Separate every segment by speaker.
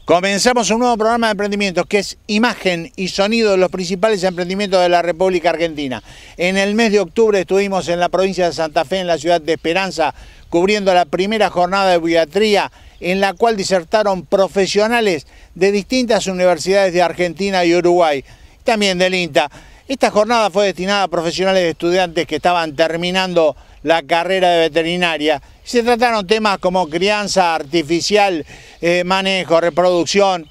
Speaker 1: Comenzamos un nuevo programa de emprendimientos que es imagen y sonido de los principales emprendimientos de la República Argentina. En el mes de octubre estuvimos en la provincia de Santa Fe, en la ciudad de Esperanza, cubriendo la primera jornada de pediatría en la cual disertaron profesionales de distintas universidades de Argentina y Uruguay, también del INTA. Esta jornada fue destinada a profesionales de estudiantes que estaban terminando la carrera de veterinaria. Se trataron temas como crianza artificial, manejo, reproducción.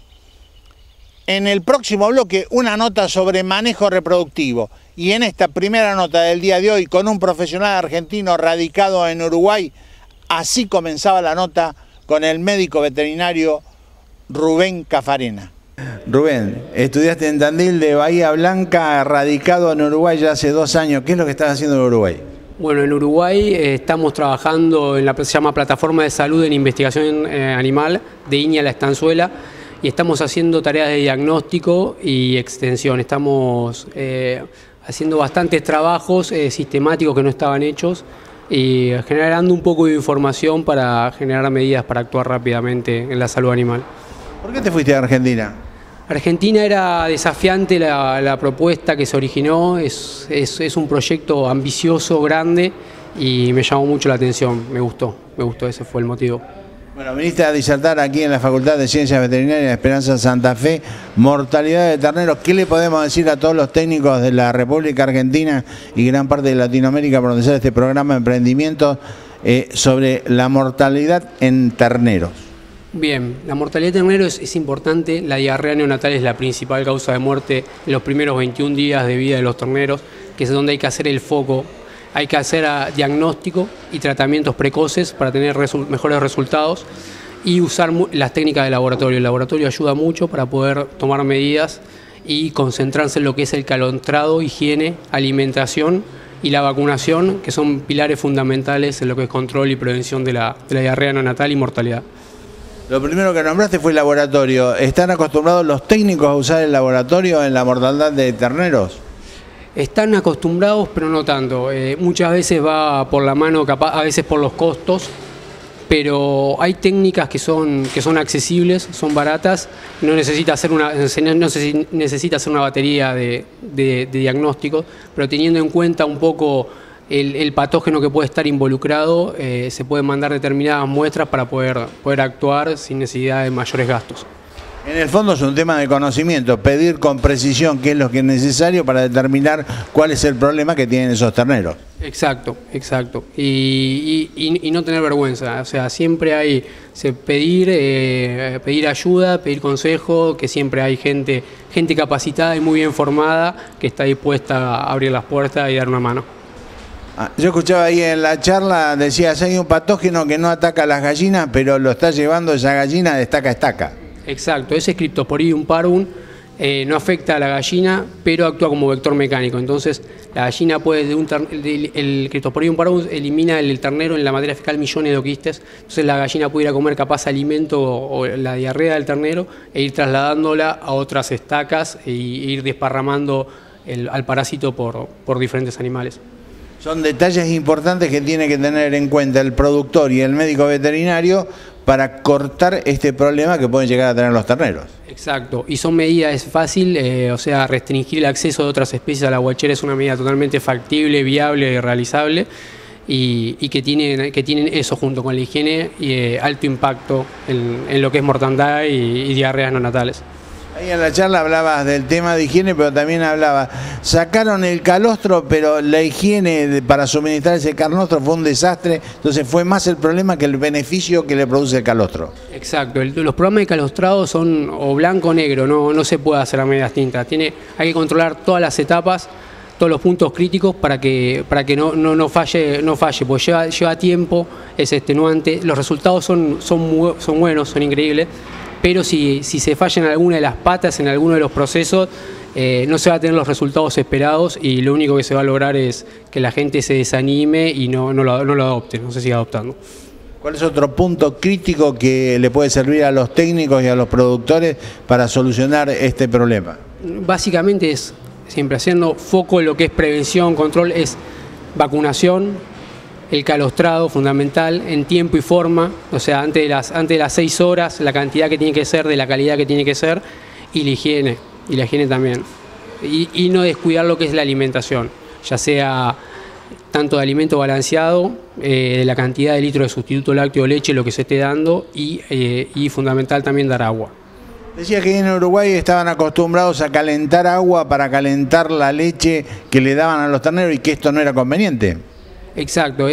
Speaker 1: En el próximo bloque, una nota sobre manejo reproductivo. Y en esta primera nota del día de hoy, con un profesional argentino radicado en Uruguay, así comenzaba la nota con el médico veterinario Rubén Cafarena. Rubén, estudiaste en Tandil de Bahía Blanca, radicado en Uruguay ya hace 2 años. ¿Qué es lo que estás haciendo en Uruguay?
Speaker 2: Bueno, en Uruguay estamos trabajando en la que se llama Plataforma de Salud en Investigación Animal de Iña La Estanzuela y estamos haciendo tareas de diagnóstico y extensión. Estamos haciendo bastantes trabajos sistemáticos que no estaban hechos y generando un poco de información para generar medidas para actuar rápidamente en la salud animal.
Speaker 1: ¿Por qué te fuiste a Argentina?
Speaker 2: Argentina era desafiante la propuesta que se originó, es un proyecto ambicioso, grande y me llamó mucho la atención, me gustó, ese fue el motivo.
Speaker 1: Bueno, viniste a disertar aquí en la Facultad de Ciencias Veterinarias de Esperanza Santa Fe, mortalidad de terneros. ¿Qué le podemos decir a todos los técnicos de la República Argentina y gran parte de Latinoamérica por donde sale este programa de emprendimiento sobre la mortalidad en terneros?
Speaker 2: Bien, la mortalidad de terneros es importante, la diarrea neonatal es la principal causa de muerte en los primeros 21 días de vida de los terneros, que es donde hay que hacer el foco, hay que hacer diagnóstico y tratamientos precoces para tener mejores resultados y usar las técnicas de laboratorio. El laboratorio ayuda mucho para poder tomar medidas y concentrarse en lo que es el calontrado, higiene, alimentación y la vacunación, que son pilares fundamentales en lo que es control y prevención de la diarrea neonatal y mortalidad.
Speaker 1: Lo primero que nombraste fue el laboratorio. ¿Están acostumbrados los técnicos a usar el laboratorio en la mortandad de terneros?
Speaker 2: Están acostumbrados, pero no tanto. Muchas veces va por la mano, a veces por los costos, pero hay técnicas que son accesibles, son baratas, no necesita hacer una batería de diagnósticos, pero teniendo en cuenta un poco el patógeno que puede estar involucrado, se pueden mandar determinadas muestras para poder actuar sin necesidad de mayores gastos.
Speaker 1: En el fondo es un tema de conocimiento, pedir con precisión qué es lo que es necesario para determinar cuál es el problema que tienen esos terneros.
Speaker 2: Exacto. Y no tener vergüenza, o sea, siempre hay pedir ayuda, pedir consejo, que siempre hay gente capacitada y muy bien formada que está dispuesta a abrir las puertas y dar una mano.
Speaker 1: Yo escuchaba ahí en la charla, decías, hay un patógeno que no ataca a las gallinas, pero lo está llevando esa gallina de estaca a estaca.
Speaker 2: Exacto, ese Cryptosporidium parvum no afecta a la gallina, pero actúa como vector mecánico. Entonces, la gallina puede, el Cryptosporidium parvum elimina el ternero en la materia fecal millones de oquistes. Entonces, la gallina puede ir a comer capaz alimento o la diarrea del ternero e ir trasladándola a otras estacas e ir desparramando al parásito por diferentes animales.
Speaker 1: Son detalles importantes que tiene que tener en cuenta el productor y el médico veterinario para cortar este problema que pueden llegar a tener los terneros.
Speaker 2: Exacto, y son medidas, es fácil, o sea, restringir el acceso de otras especies a la guachera es una medida totalmente factible, viable y realizable, y que tienen eso junto con la higiene y alto impacto en lo que es mortandad y diarreas neonatales.
Speaker 1: Ahí en la charla hablabas del tema de higiene, pero también hablaba, sacaron el calostro, pero la higiene para suministrar ese calostro fue un desastre, entonces fue más el problema que el beneficio que le produce el calostro. Exacto,
Speaker 2: los programas de calostrado son o blanco o negro, no se puede hacer a medias tintas, hay que controlar todas las etapas, todos los puntos críticos para que no falle, porque lleva tiempo, es extenuante, los resultados son buenos, son increíbles. Pero si se falla en alguna de las patas, en alguno de los procesos, no se va a tener los resultados esperados y lo único que se va a lograr es que la gente se desanime y no lo adopte, no se siga adoptando.
Speaker 1: ¿Cuál es otro punto crítico que le puede servir a los técnicos y a los productores para solucionar este problema?
Speaker 2: Básicamente es siempre haciendo foco en lo que es prevención, control, es vacunación, el calostrado fundamental en tiempo y forma, o sea, antes de las 6 horas, la cantidad que tiene que ser, de la calidad que tiene que ser, y la higiene también. Y no descuidar lo que es la alimentación, ya sea tanto de alimento balanceado, de la cantidad de litros de sustituto lácteo o leche, lo que se esté dando, y fundamental también dar agua.
Speaker 1: Decía que en Uruguay estaban acostumbrados a calentar agua para calentar la leche que le daban a los terneros y que esto no era conveniente.
Speaker 2: Exacto,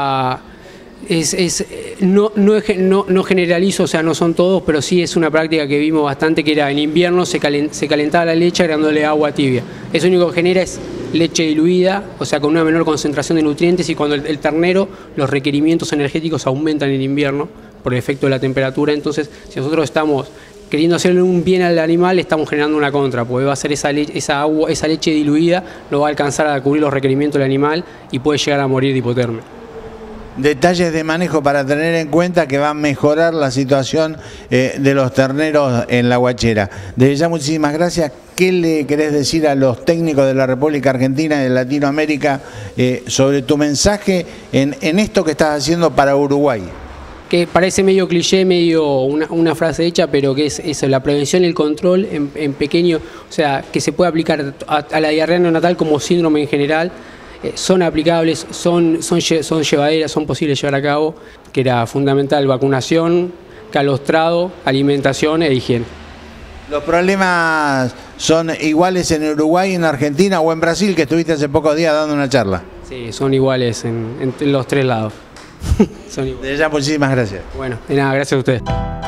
Speaker 2: no generalizo, o sea, no son todos, pero sí es una práctica que vimos bastante, que era en invierno se calentaba la leche agregándole agua tibia. Eso lo único que genera es leche diluida, o sea, con una menor concentración de nutrientes, y cuando el ternero, los requerimientos energéticos aumentan en invierno por el efecto de la temperatura. Entonces, si nosotros estamos queriendo hacerle un bien al animal, estamos generando una contra, porque va a ser esa leche diluida, no va a alcanzar a cubrir los requerimientos del animal y puede llegar a morir de hipotermia.
Speaker 1: Detalles de manejo para tener en cuenta que va a mejorar la situación de los terneros en la Guachera. Desde ya, muchísimas gracias. ¿Qué le querés decir a los técnicos de la República Argentina y de Latinoamérica sobre tu mensaje en esto que estás haciendo para Uruguay?
Speaker 2: Que parece medio cliché, medio una frase hecha, pero que es eso, la prevención y el control en pequeño, o sea, que se puede aplicar a la diarrea neonatal como síndrome en general, son aplicables, son llevaderas, son posibles de llevar a cabo, que era fundamental: vacunación, calostrado, alimentación e higiene.
Speaker 1: ¿Los problemas son iguales en Uruguay, en Argentina o en Brasil, que estuviste hace pocos días dando una charla?
Speaker 2: Sí, son iguales en los 3 lados.
Speaker 1: Desde ya, muchísimas gracias.
Speaker 2: Bueno, de nada, gracias a ustedes.